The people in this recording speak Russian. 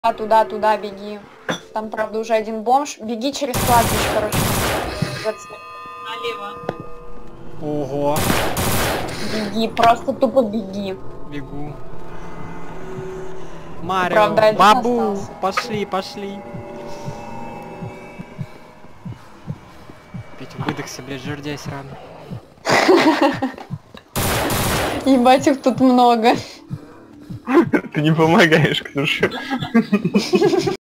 Туда беги. Там, правда, уже один бомж. Беги через кладбище, короче. Налево. Ого. Беги, просто тупо беги. Бегу. Марио, Правда, один бабу, остался. пошли. Опять выдохся, блядь, жердясь рано. Ебать, их тут много. Ты не помогаешь, Ксюша.